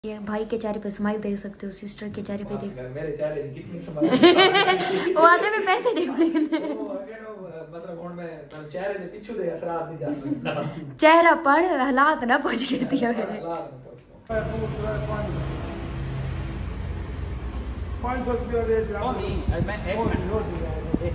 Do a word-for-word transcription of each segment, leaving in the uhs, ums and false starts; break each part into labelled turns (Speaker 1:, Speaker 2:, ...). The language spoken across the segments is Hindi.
Speaker 1: ये भाई के चेहरे पे स्माइल देख सकते हो, सिस्टर के चेहरे पे देख सकते हो।
Speaker 2: मेरे चेहरे की कितनी स्माइल
Speaker 1: वो आते में पैसे दे
Speaker 2: मतलब कौन मैं चेहरे दे पीछे दे असरात नहीं जा सकता।
Speaker 1: चेहरा पढ़ हालात ना पहुंच गई थी मेरे
Speaker 3: पाँच सौ रुपया दे दिया
Speaker 2: मैं एक मिनट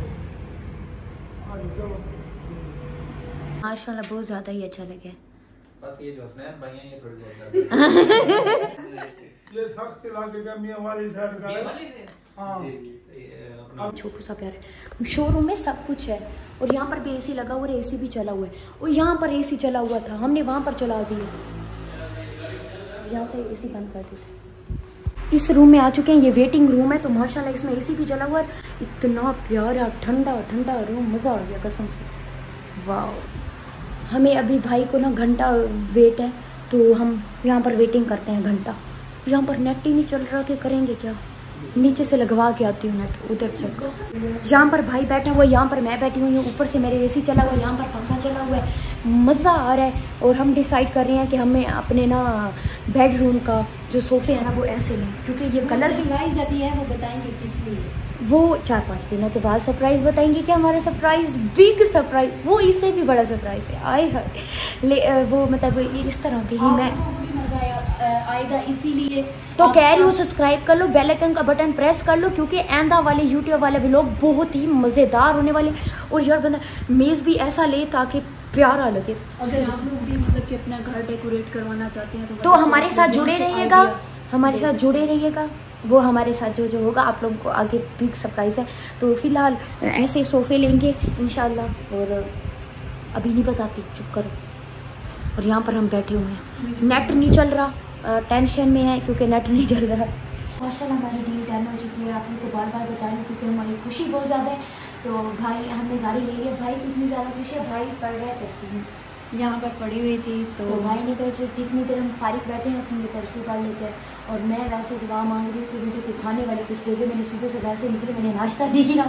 Speaker 1: माशाल्लाह बहुत ज्यादा ही अच्छा लगे।
Speaker 2: बस ये जो हसनैन भाई हैं ये थोड़ी बहुत
Speaker 3: ये सख्त इलाके का मियां वाली साइड का है।
Speaker 2: वाली से
Speaker 3: हाँ
Speaker 2: जी जी अपना
Speaker 1: छोटू सा प्यार है। शोरूम में सब कुछ है और यहाँ पर भी एसी लगा हुआ है, एसी भी चला हुआ है और यहाँ पर एसी चला हुआ था, हमने वहाँ पर चला दिया, यहाँ से एसी बंद कर दी थी। इस रूम में आ चुके हैं, ये वेटिंग रूम है तो माशाल्लाह इसमें एसी भी चला हुआ है। इतना प्यारा ठंडा ठंडा रूम, मज़ा आ गया कसम से। वाह, हमें अभी भाई को ना घंटा वेट है तो हम यहाँ पर वेटिंग करते हैं घंटा। यहाँ पर नेट ही नहीं चल रहा, कि करेंगे क्या, नीचे से लगवा के आती हूँ नेट, उधर चेक। यहाँ पर भाई बैठा हुआ है, यहाँ पर मैं बैठी हुई हूँ, ऊपर से मेरे एसी चला हुआ है, यहाँ पर पंखा चला हुआ है, मज़ा आ रहा है। और हम डिसाइड कर रहे हैं कि हमें अपने ना बेडरूम का जो सोफ़े है ना वो ऐसे लें, क्योंकि ये कलर भी
Speaker 4: प्राइस अभी है, वो बताएंगे किस लिए,
Speaker 1: वो चार पाँच दिनों के बाद सरप्राइज़ बताएंगे कि हमारा सरप्राइज़ बिग सरप्राइज़, वो इससे भी बड़ा सरप्राइज़ है। आए हाय ले वो मतलब इस तरह के ही मैं
Speaker 4: मज़ा आएगा, इसीलिए
Speaker 1: तो कह रही हूँ सब्सक्राइब कर लो, बेल आइकन का बटन प्रेस कर लो, क्योंकि आंदा वाले यूट्यूब वाले व्लॉग बहुत ही मज़ेदार होने वाले। और यार बंदा मेज़ भी ऐसा ले ताकि प्यारा लगे।
Speaker 4: अगर आप लोग भी मतलब कि अपना घर डेकोरेट करवाना चाहते हैं तो,
Speaker 1: तो हमारे साथ जुड़े रहिएगा, हमारे साथ जुड़े रहिएगा, वो हमारे साथ जो जो होगा आप लोगों को आगे बिग सरप्राइज़ है। तो फ़िलहाल ऐसे सोफ़े लेंगे इंशाल्लाह, और अभी नहीं बताती, चुप करो। और यहाँ पर हम बैठे हुए हैं, नेट नहीं चल रहा, टेंशन में है क्योंकि नेट नहीं चल रहा है। माशाल्लाह हमारी डील डन हो चुकी है, आप लोग को बार बार बता रही हूँ क्योंकि हमारी खुशी बहुत ज़्यादा है। तो भाई हमने गाड़ी ले ली, भाई की इतनी ज़्यादा खुशी है, भाई पढ़ रहा है तस्वीर
Speaker 4: यहाँ पर पड़ी हुई थी तो,
Speaker 1: तो भाई ने कहा जितनी देर हम फारिग बैठे हैं अपनी तस्वीर कर लेते हैं। और मैं वैसे दुआ मांग रही हूँ कि मुझे कुछ खाने वाले कुछ दे दे, मैंने सुबह से वैसे निकली, मैंने नाश्ता नहीं किया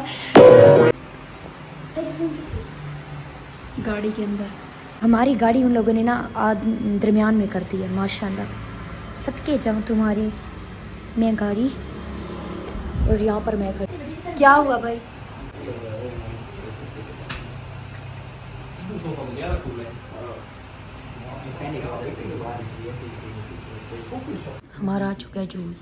Speaker 4: गाड़ी के अंदर।
Speaker 1: हमारी गाड़ी उन लोगों ने ना दरमियान में कर दी है माशाल्लाह, सदके जाऊँ तुम्हारी मैं गाड़ी। और यहाँ पर मैं खड़ी, क्या हुआ भाई? हमारा आ चुका है जूस।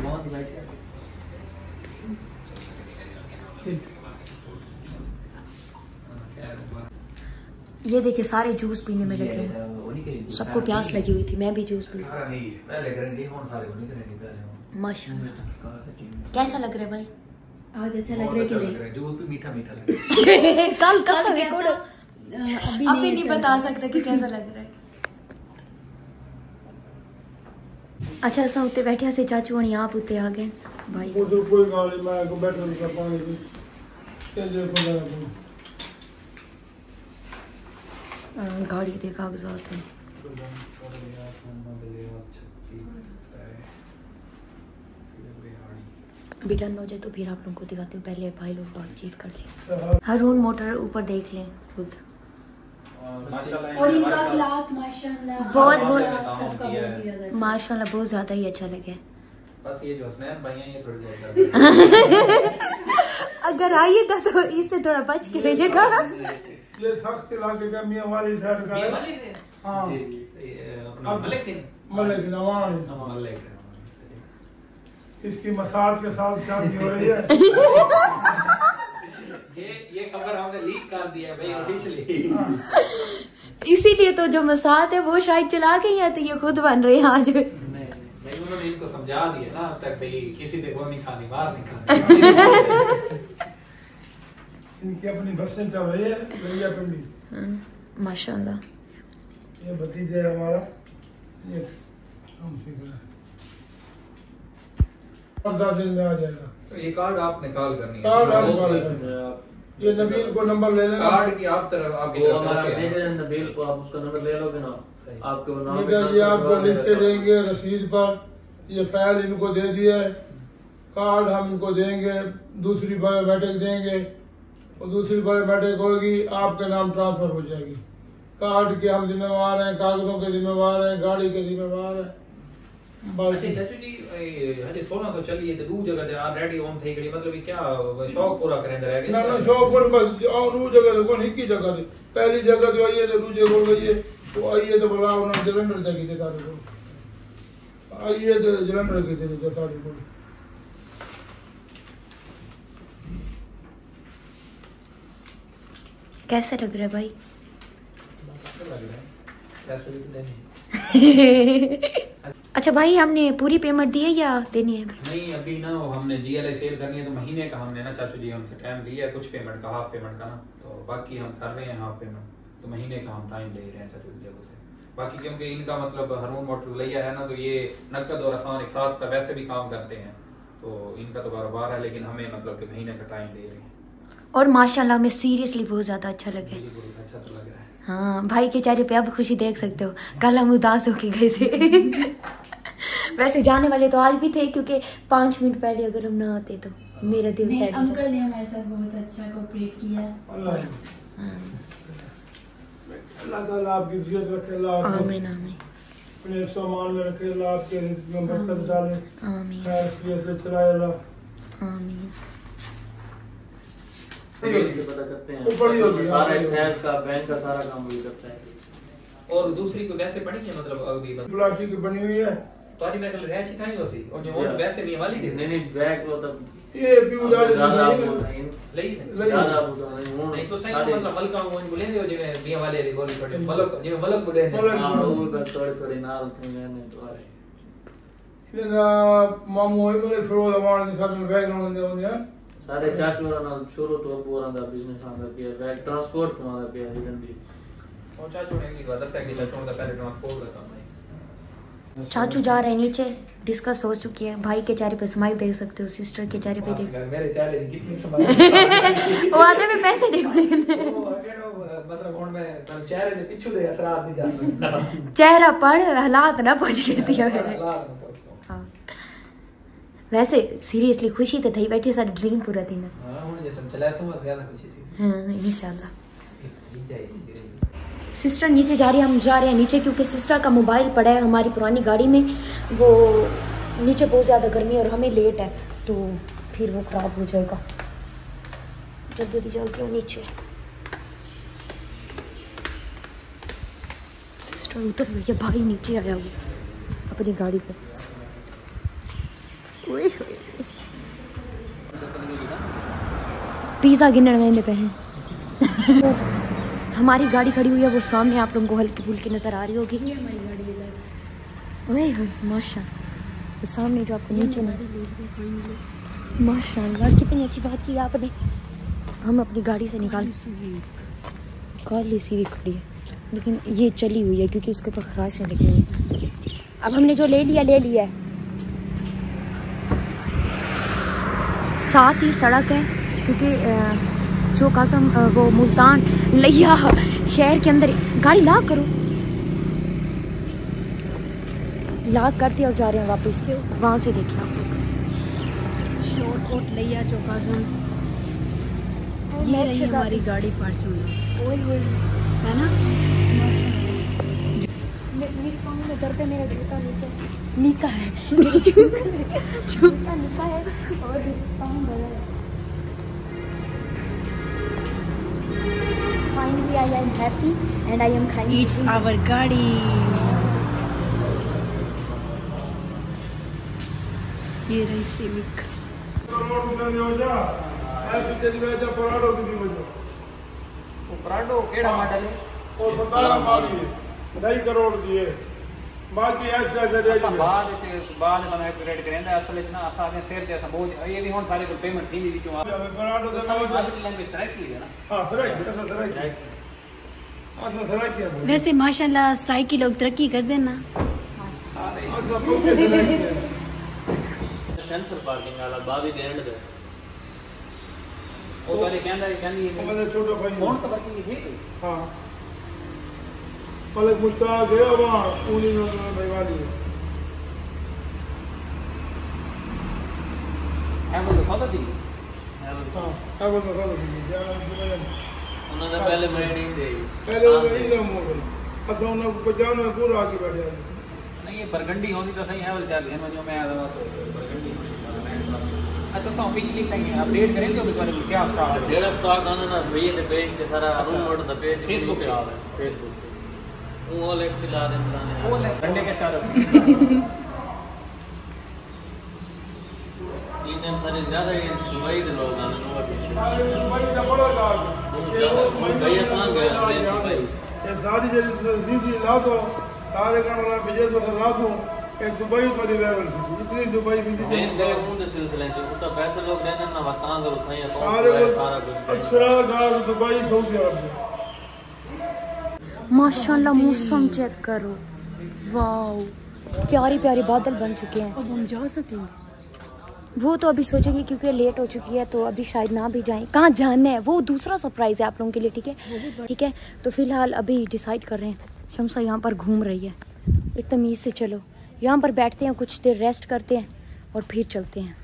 Speaker 1: ये देखिए सारे जूस पीने में लगे हैं, सबको प्यास लगी हुई थी, मैं भी जूस पी। माशाल्लाह कैसा लग रहा है भाई?
Speaker 4: आज अच्छा लग रहा है कि नहीं?
Speaker 2: जूस भी मीठा मीठा लग रहा है।
Speaker 1: कल कसम है,
Speaker 4: अभी
Speaker 1: अभी नहीं बता सकता कि कैसा लग रहा है। अच्छा ऐसा होते बैठे से चाचू और यहाँ पुते आ गए भाई।
Speaker 3: उधर कोई गाड़ी में को बैठ नहीं कर पाएंगे, चलिए को
Speaker 1: गाड़ी के कागजात हैं। अभी डन हो जाए तो फिर आप लोगों को दिखाती हूँ, पहले भाई लोग बातचीत कर लें। हारून मोटर ऊपर देख लें खुद,
Speaker 4: और इनका अखलाक माशाल्लाह
Speaker 1: बहुत बहुत
Speaker 4: सबका बहुत ही ज्यादा
Speaker 1: माशाल्लाह बहुत ज़्यादा ही अच्छा लगे।
Speaker 2: बस ये जो हसनैन भाई हैं ये थोड़ी बहुत
Speaker 1: अगर आइएगा तो इससे थोड़ा बच के रहिएगा।
Speaker 3: ये सख्त इलाके का मियां वाली साइड का है।
Speaker 2: वाली से
Speaker 3: हाँ
Speaker 2: जी जी अपना मलिक थे
Speaker 3: मलिक नवाज,
Speaker 2: मलिक
Speaker 3: इसकी मसाज के साथ शादी हो रही है।
Speaker 2: ये ये खबर हमने लीक कर दिया भाई ऑफिशियली,
Speaker 1: इसीलिए तो जो मसाद है वो शायद चला गई है, तो ये खुद बन रहे हैं आज।
Speaker 2: नहीं नहीं उन्होंने इनको समझा दिया ना अब तक भाई किसी से वो नहीं खानी, बाहर नहीं खानी।
Speaker 3: इनकी अपनी बसें चल रही है भैया पिंडी
Speaker 1: माशाल्लाह।
Speaker 3: ये भतीजा है हमारा, ये हम फिक्र है पंद्रह दिन में आ जाएगा।
Speaker 2: तो ये कार्ड आप निकाल करनी है,
Speaker 3: कार्ड आप निकाल करनी है। ये नबील को नंबर ले लेना,
Speaker 2: कार्ड की आप तरफ आपकी
Speaker 5: वो
Speaker 2: तरफ
Speaker 5: हमारा
Speaker 2: से
Speaker 5: मैनेजर है नबील को, आप उसका नंबर ले लोगे ना, आपके वो नाम
Speaker 3: बेटा ये आपको लिख के देंगे रसीद पर। ये फाइल इनको दे दिया है, कार्ड हम इनको देंगे, दूसरी बायोमेट्रिक देंगे और दूसरी बायोमेट्रिक होगी आपके नाम ट्रांसफर हो जाएगी। कार्ड के हम जिम्मेवार हैं, कागजों के जिम्मेवार हैं, गाड़ी के जिम्मेवार हैं।
Speaker 2: अच्छा चाचू जी हजे सोलह सौ चलिए तो दू जगह ते ऑलरेडी ऑन થઈ ગઈ मतलब ये क्या शौक पूरा करेंदे रह गए
Speaker 3: ना ना शौक पर बस दू जगह तो कोई की जगह थी पहली जगह तो आई है तो दूसरी को गई है तो आई है तो बोला उन्होंने जलंधर तक की तारीख को आई है तो जलंधर की थी तारीख को
Speaker 1: कैसा लग रहा है भाई?
Speaker 2: लग रहा है पैसे भी तो देने
Speaker 1: अच्छा भाई, हमने पूरी पेमेंट दी है या देनी है?
Speaker 2: नहीं अभी ना हमने जीएलआई सेल करनी है तो महीने का हमने ना चाचू जी हमसे टाइम लिया है कुछ पेमेंट का हाफ पेमेंट का ना तो बाकी हम कर रहे हैं हाफ पेमेंट तो महीने का हम टाइम ले रहे हैं चाचू जी से बाकी क्योंकि इनका मतलब हारून मोटर लिया है ना तो ये नकद और आसान एक साथ पर वैसे भी काम करते हैं तो इनका तो कारोबार है लेकिन हमें मतलब कि महीने का टाइम दे रहे हैं
Speaker 1: और माशाल्लाह में सीरियसली बहुत ज़्यादा अच्छा लगे।
Speaker 2: बिल्कुल अच्छा तो लग रहा है।
Speaker 1: हाँ भाई के चेहरे पे अब खुशी देख सकते हो, कल हम उदास होके गए थे वैसे जाने वाले तो आज भी थे क्योंकि पाँच मिनट पहले अगर हम ना आते तो मेरा दिल
Speaker 4: नहीं,
Speaker 1: सैड हो
Speaker 4: अंकल ने हमारे साथ बहुत अच्छा कोऑपरेट किया।
Speaker 3: अल्लाह अल्लाह ताला आपकी इज्जत रखे, अल्लाह आपको
Speaker 1: आमीन आमीन
Speaker 3: अपने सामान में रखे, अल्लाह आपके रिज़्क़ में बरकत डाले,
Speaker 1: आमीन
Speaker 3: खैर से चलाए अल्लाह
Speaker 1: आमीन।
Speaker 5: से पता करते हैं
Speaker 3: ऊपर ही होगी,
Speaker 5: सारा एक्साइज का बैंक का सारा काम वही करता है।
Speaker 2: और दूसरी को वैसे पड़ी है मतलब अगली मतलब
Speaker 3: प्लास्टिक की बनी हुई है
Speaker 2: तुम्हारी मेरे को रहशी था ही होसी और जो और वैसे भी वाली दे
Speaker 5: नहीं नहीं बैग तो तब
Speaker 3: ये प्यू डाले
Speaker 5: ज्यादा
Speaker 3: नहीं
Speaker 5: बोल रहे हैं
Speaker 2: लई
Speaker 5: ज्यादा बोल रहे हैं वो
Speaker 2: नहीं तो सही मतलब मलका वो बोले दे जिवे बिया वाले री बोली पड़े मलक जिवे मलक बोले
Speaker 5: हां वो बस थोड़े थोड़े नाल थे मैंने तो अरे
Speaker 3: इनका मामू है बोले फिर वो हमारे साथ में बैग ना दे होंगे
Speaker 5: सारे चाचू और नाल शुरू तो पूरा दा बिजनेस आंदा किया बैग ट्रांसपोर्ट कमादा किया जल्दी
Speaker 2: और चाचू ने की बात है कि चाचू का पहले ट्रांसपोर्ट का काम है।
Speaker 1: चाचू जा रहे हैं नीचे, डिस्कस हो चुकी है। भाई के चेहरे पे स्माइल देख सकते हो, सिस्टर के चेहरे पे देख
Speaker 2: मेरे चेहरे की कितनी स्माइल
Speaker 1: वो आते में पैसे दे
Speaker 2: मतलब कौन में चेहरे के पीछे दे असरात नहीं जा सकता
Speaker 1: चेहरा पढ़ हालात ना पहुंच गई थी मैंने। हाँ वैसे सीरियसली खुशी तो थी बैठी, सारा ड्रीम पूरा थी ना।
Speaker 2: हां हुन जे तुम चला समझ ज्यादा खुशी थी।
Speaker 1: हां इंशाल्लाह। सिस्टर नीचे जा रही है, हम जा रहे हैं नीचे क्योंकि सिस्टर का मोबाइल पड़ा है हमारी पुरानी गाड़ी में, वो नीचे बहुत ज़्यादा गर्मी है और हमें लेट है तो फिर वो ख़राब हो जाएगा। जल्दी जल्दी चलती हूँ नीचे। सिस्टर उतर गई है, भाई नीचे आया वो अपनी गाड़ी पे। पिज़्ज़ा गिनने में पे हैं हमारी गाड़ी खड़ी हुई है वो सामने, आप लोगों को हल्की फुल्की नज़र आ रही होगी।
Speaker 4: ये हमारी गाड़ी है बस।
Speaker 1: ओए होए माशा, तो सामने जो आपको नीचे नजर माशाल्लाह कितनी अच्छी बात की आपने। हम अपनी गाड़ी से निकाल काली सी भी खड़ी है लेकिन ये चली हुई है क्योंकि उसके ऊपर खराशें लगी हुई हैं। अब हमने जो ले लिया ले लिया है। साथ ही सड़क है क्योंकि जो कासम वो मुल्तान लिया शहर के अंदर। गाड़ी लॉक करो, लॉक करते और जा रहे हैं वापस से वहाँ से। देखिए आप लोग
Speaker 4: शॉर्ट कोट लिया चौकाजम, ये रही हमारी गाड़ी फॉर्च्यूनर है ना।
Speaker 1: मेरे पाँव में दर्द है, मेरा जूता निका है मेरा जूता जूता निका है और पाँव बड़ा है। Finally, I am happy and I am kind.
Speaker 4: It's our गाड़ी। ये रही सिविक।
Speaker 2: वो पराठो केड़ा मॉडल है
Speaker 3: वो सतारह माली है, ढाई करोड़ की है। बाकी ऐसे ऐसे रेट
Speaker 2: असा बाद ते बाद में मैं रेट करेंदा असल में ना असा ने शेयर ते असा बहुत ये भी हुन सारे को पेमेंट थी दी चो
Speaker 3: हमें पराठो तो
Speaker 2: समझ वाली लैंग्वेज सराय की है ना।
Speaker 3: हां सराय ऐसा सराय ऐसा सराय क्या है।
Speaker 4: वैसे माशाल्लाह सराय के लोग तरक्की कर देना।
Speaker 3: ऐसा प्रोग्रेस सराय है।
Speaker 5: सेंसर पार्किंग वाला बावी दे एंड दे
Speaker 2: वो वाले कहंदा कहंदी
Speaker 3: वो मेरा छोटा भाई
Speaker 2: फोन तो बाकी थी
Speaker 3: हां पलक मुश्ताक है वहां पूरी भाईवाली है।
Speaker 2: है वो सौदा दी
Speaker 3: हां है वो तो सब
Speaker 5: उन्होंने पहले मैं नहीं दे
Speaker 3: पहले वो नहीं ना मोड़ असल में पचानवे पूरा आके बैठ गया।
Speaker 2: नहीं ये बरगंडी होती तो सही है वाल चल है जो मैं आया तो बरगंडी अच्छा तो ऑफिशियली नहीं अपडेट करें जो बारे में क्या स्टॉक है डेढ़ स्टॉक आना ना भैया ने पेज से सारा room mode the page Facebook पे आ रहा है फेसबुक पे वो ओलेक्स पे ला दे बनाने ओलेक्स घंटे के चार इन दिन सारे ज्यादा ये दुबई के लोग आने
Speaker 3: दुबई का बड़ा गाँव
Speaker 2: भैया कहाँ गए दुबई
Speaker 3: ये सारी जल्दी ला दो सारे का वाला विजय तो ला दो एक दुबई वाली लेवल इतनी दुबई भी
Speaker 5: मेन गए उन सिलसिले में उतना पैसे लोग रहने ना वतां करो थाई
Speaker 3: सारे
Speaker 5: अकाउंट सारा कुछ
Speaker 3: अक्सरा गाँव दुबई सऊदी अरब
Speaker 1: माशाल्लाह मौसम चेक करो, वाह प्यारे प्यारे बादल बन चुके हैं।
Speaker 4: अब हम जा सकेंगे?
Speaker 1: वो तो अभी सोचेंगे क्योंकि लेट हो चुकी है तो अभी शायद ना भी जाएं। कहाँ जाना है वो दूसरा सरप्राइज़ है आप लोगों के लिए, ठीक है ठीक है। तो फिलहाल अभी डिसाइड कर रहे हैं। शम्सा यहाँ पर घूम रही है, इतनी तमीज़ से चलो। यहाँ पर बैठते हैं, कुछ देर रेस्ट करते हैं और फिर चलते हैं।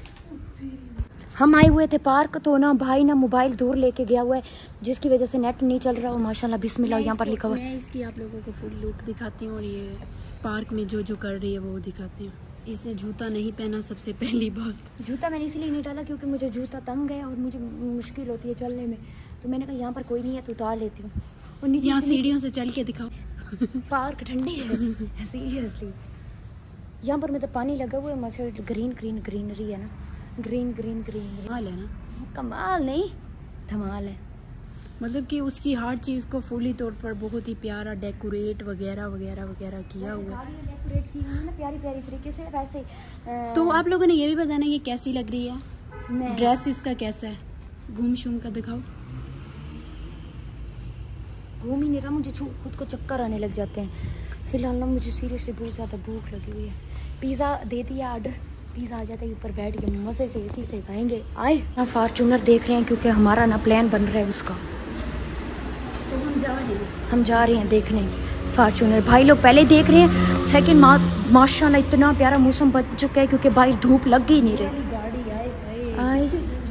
Speaker 1: हम आए हुए थे पार्क तो ना भाई ना मोबाइल दूर लेके गया हुआ है जिसकी वजह से नेट नहीं चल रहा हो। माशाल्लाह बिस्मिल्लाह यहाँ पर लिखा हुआ है।
Speaker 4: मैं इसकी आप लोगों को फुल लुक दिखाती हूँ और ये पार्क में जो जो कर रही है वो दिखाती हूँ। इसने जूता नहीं पहना, सबसे पहली बात।
Speaker 1: जूता मैंने इसलिए नहीं डाला क्योंकि मुझे जूता तंग है और मुझे मुश्किल होती है चलने में, तो मैंने कहा यहाँ पर कोई नहीं है तो उतार लेती हूँ। और नीचे
Speaker 4: यहाँ सीढ़ियों से चल के दिखाओ।
Speaker 1: पार्क ठंडी है सीरियसली। यहाँ पर मतलब पानी लगा हुआ है, मच्छर ग्रीन ग्रीन ग्रीनरी है ना, ग्रीन ग्रीन ग्रीन
Speaker 4: कमाल है ना?
Speaker 1: कमाल नहीं धमाल है।
Speaker 4: मतलब कि उसकी हर चीज़ को फुली तौर पर बहुत ही प्यारा डेकोरेट वगैरह वगैरह वगैरह किया हुआ है।
Speaker 1: डेकोरेट की हुई है ना प्यारी प्यारी तरीके से वैसे। आ,
Speaker 4: तो आप लोगों ने ये भी बताना ये कैसी लग रही है,
Speaker 1: मैं
Speaker 4: ड्रेस इसका कैसा है, घूम शूम का दिखाओ।
Speaker 1: घूम ही नहीं रहा, मुझे खुद को चक्कर आने लग जाते हैं। फिलहाल ना मुझे सीरियसली बहुत ज़्यादा भूख लगी हुई है। पिज़्ज़ा दे दिया ऑर्डर, पिज़्ज़ा आ जाता है ऊपर बैठ के मज़े से एसी से खाएंगे। आए ना फॉर्चूनर देख रहे हैं क्योंकि हमारा ना प्लान बन रहा है उसका।
Speaker 4: तो हम जा रहे हैं
Speaker 1: हम जा रहे हैं देखने फॉर्चूनर। भाई लोग पहले देख रहे हैं। सेकंड मा माशाल्लाह इतना प्यारा मौसम बन चुका है क्योंकि बाहर धूप लग ही नहीं रही।
Speaker 4: गाड़ी आए गए
Speaker 1: आए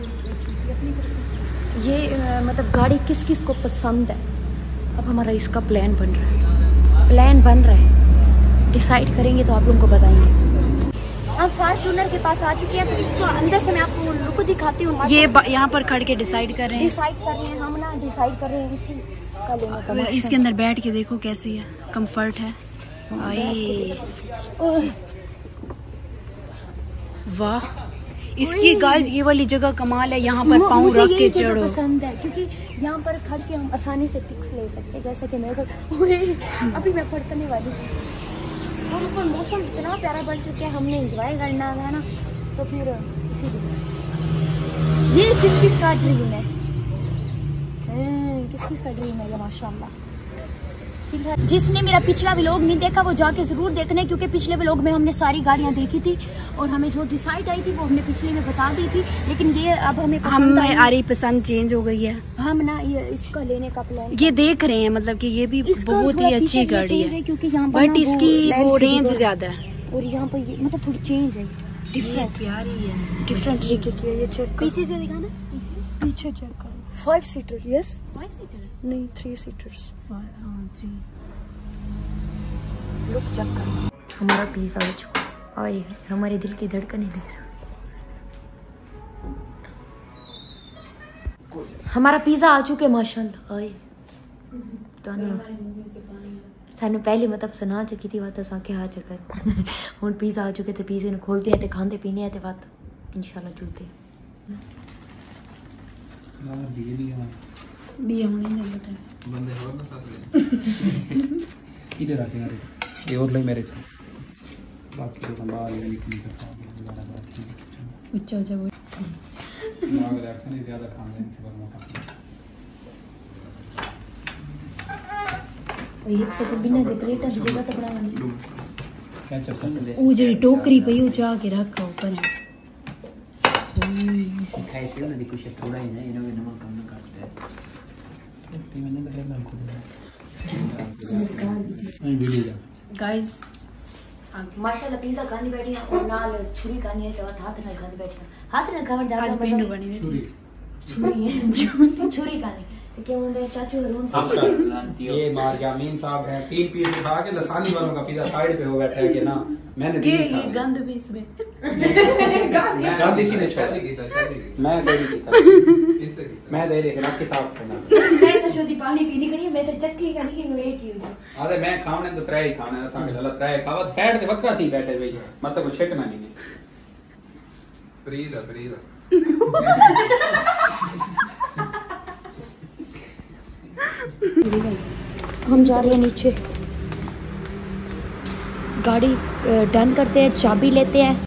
Speaker 1: ये आ, मतलब गाड़ी किस किस को पसंद है। अब हमारा इसका प्लान बन रहा है, प्लान बन रहा है, डिसाइड करेंगे तो आप लोगों को बताएंगे। हम फॉर्चूनर के पास आ चुके हैं तो इसको अंदर से मैं आपको लुक दिखाती हूँ।
Speaker 4: ये यहाँ पर खड़ के डिसाइड कर रहे हैं
Speaker 1: डिसाइड कर रहे हैं हम ना डिसाइड कर रहे हैं इसी का लेने का।
Speaker 4: और इसके अंदर बैठ के देखो कैसी है, कंफर्ट है। आए वाह, इसकी गाइस ये वाली जगह कमाल है, यहाँ पर पाँव
Speaker 1: मुझे
Speaker 4: रख
Speaker 1: यही
Speaker 4: के
Speaker 1: जगह
Speaker 4: चढ़ो।
Speaker 1: पसंद है क्योंकि यहाँ पर खड़ के हम आसानी से पिक्स ले सकते हैं जैसा कि मैं कर अभी मैं फड़कने वाली थी। और ऊपर मौसम इतना प्यारा बन चुका है, हमने एंजॉय करना है ना तो फिर इसीलिए। ये किस किस का ड्रीम है, किस किस का ड्रीम है ये माशाल्लाह। जिसने मेरा पिछला व्लॉग नहीं देखा वो जाके ज़रूर देखना है क्योंकि पिछले व्लॉग में हमने सारी गाड़ियाँ देखी थी और हमें जो डिसाइड आई थी वो हमने पिछले में बता दी थी, लेकिन ये अब हमें पसंद
Speaker 4: हमें आ रही पसंद चेंज हो गई है।
Speaker 1: हम ना ये इसका लेने का प्लान
Speaker 4: ये देख रहे हैं मतलब कि ये भी बहुत ही अच्छी गाड़ी है,
Speaker 1: क्योंकि यहाँ पर
Speaker 4: बट इसकी वो रेंज ज्यादा है
Speaker 1: और यहाँ पर ये मतलब थोड़ी चेंज है, डिफरेंट
Speaker 4: प्यारी है,
Speaker 1: डिफरेंट तरीके की है। ये चेक
Speaker 4: पीछे से दिखाना,
Speaker 1: पीछे चेक करो। Five seater yes
Speaker 4: five seater
Speaker 1: नहीं थ्री सीटर्स।
Speaker 4: हाँ थ्री।
Speaker 1: लुक चेक करो। हमारा पिज़्ज़ा हो चुका आए हमारे दिल की धड़कनें देख। हमारा पिज़्ज़ा आ चुके माशाल्लाह। आए सानू पहले मतलब सुना चुकी थी बात असा के आ चुका हुन पिज़्ज़ा आ चुके थे, पिज़्ज़े खोलते हैं तो खाते पीने हैं तो बात इंशाल्लाह जुलते
Speaker 4: भी होने नहीं बेटा
Speaker 2: बंदे और ना साथ इधर आके यार ये और ले मेरे से बाकी तो संभाल ले लेकिन
Speaker 4: उच्चा उच्चा बोल
Speaker 2: मांग रिएक्शन ही ज्यादा खाने से पर मोटा
Speaker 1: एक से बिना के प्लेट से जगह तो बड़ा
Speaker 2: क्या चल सकता
Speaker 4: वो जो टोकरी पे उचा के रखा ऊपर है
Speaker 6: खाई से ना कुछ थोड़ा ही ना इन्होंने नमक कम ना काट दिया
Speaker 2: टीम ने तो मैं खुद नहीं बिली जा
Speaker 4: गाइस।
Speaker 1: माशाल्लाह पिज़्ज़ा खाने बैठी है और नाल छुरी खानी है तो हाथ ना खाने बैठी हाथ ना खावर
Speaker 4: आज
Speaker 1: ज्यादा
Speaker 4: पिंड
Speaker 1: मजा
Speaker 4: बनी हुई
Speaker 2: छुरी
Speaker 1: छुरी है छुरी खानी तो क्या बोलते हैं चाचू हरून
Speaker 2: आपका ये मार गया अमीन साहब हैं तीन पीस उठा के लसानी वालों का पिज्जा साइड पे हो बैठा है कि ना मैंने
Speaker 4: ये
Speaker 2: दी
Speaker 4: ये गंद भी इसमें
Speaker 2: गंद इसी ने छोड़ा
Speaker 7: शादी की था शादी की
Speaker 2: मैं दे नहीं था
Speaker 7: किससे की था
Speaker 2: मैं दे रही आपके साथ करना
Speaker 1: मैं तो शुद्ध पानी पीनी करी मैं तो चट्टी का नहीं कि एक ही हूं
Speaker 2: अरे मैं खाने तो त्रै ही खाने असा के लला त्रै खावा साइड ते वखरा थी बैठे भई मतलब कुछ छिकना नहीं
Speaker 7: प्रील है प्रील है
Speaker 1: हम जा रहे हैं नीचे गाड़ी डन करते हैं चाबी लेते हैं